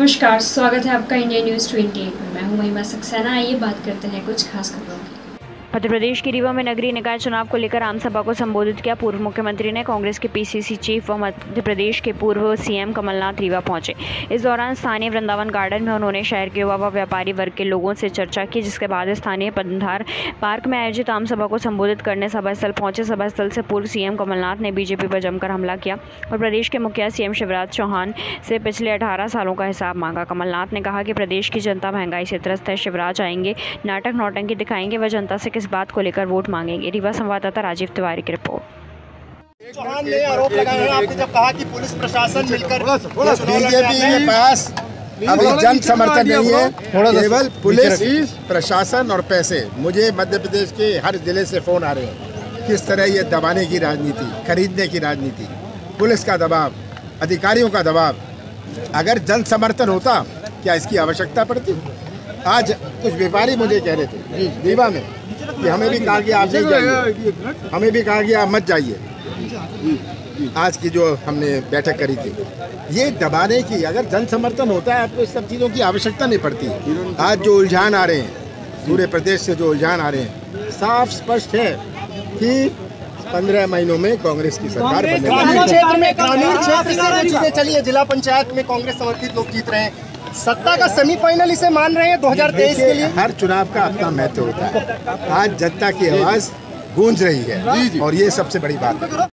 नमस्कार, स्वागत है आपका इंडिया न्यूज़ 28 में। मैं हूं महिमा सक्सेना। आइए बात करते हैं कुछ खास खबरों की। मध्य प्रदेश के रीवा में नगरीय निकाय चुनाव को लेकर आम सभा को संबोधित किया। पूर्व मुख्यमंत्री ने कांग्रेस के पीसीसी चीफ व मध्य प्रदेश के पूर्व सीएम कमलनाथ रीवा पहुंचे। इस दौरान स्थानीय वृंदावन गार्डन में उन्होंने शहर के युवा व व्यापारी वर्ग के लोगों से चर्चा की, जिसके बाद स्थानीय पंधार पार्क में आयोजित आम सभा को संबोधित करने सभा स्थल पहुंचे। सभा स्थल से पूर्व सीएम कमलनाथ ने बीजेपी पर जमकर हमला किया और प्रदेश के मुखिया सीएम शिवराज चौहान से पिछले 18 सालों का हिसाब मांगा। कमलनाथ ने कहा कि प्रदेश की जनता महंगाई से त्रस्त है। शिवराज आएंगे, नाटक नौटंकी दिखाएंगे, वह जनता से किस बात को लेकर वोट मांगेंगे। रीवा संवाददाता राजीव तिवारी की रिपोर्ट। चौहान ने आरोप लगाया है आपने जब कहा कि पुलिस प्रशासन मिलकर बीजेपी के पास अभी जन समर्थन नहीं है, केवल पुलिस प्रशासन और पैसे। मुझे मध्य प्रदेश के हर जिले से फोन आ रहे हैं किस तरह ये दबाने की राजनीति, खरीदने की राजनीति, पुलिस का दबाव, अधिकारियों का दबाव। अगर जन समर्थन होता क्या इसकी आवश्यकता पड़ती? आज कुछ व्यापारी मुझे कह रहे थे रीवा में कि हमें भी कहा कि आप नहीं जाइए, हमें भी कहा कि आप मत जाइए। आज की जो हमने बैठक करी थी, ये दबाने की, अगर जन समर्थन होता है आपको इस सब चीज़ों की आवश्यकता नहीं पड़ती। आज जो उलझान आ रहे हैं, पूरे प्रदेश से जो उलझान आ रहे हैं, साफ स्पष्ट है कि 15 महीनों में कांग्रेस की सरकार बनेगी। ग्रामीण क्षेत्र से चीजें चली है, जिला पंचायत में कांग्रेस समर्थित लोग जीत रहे हैं, सत्ता का सेमीफाइनल इसे मान रहे हैं 2023 के लिए। हर चुनाव का अपना महत्व होता है। आज जनता की आवाज़ गूंज रही है और ये सबसे बड़ी बात है।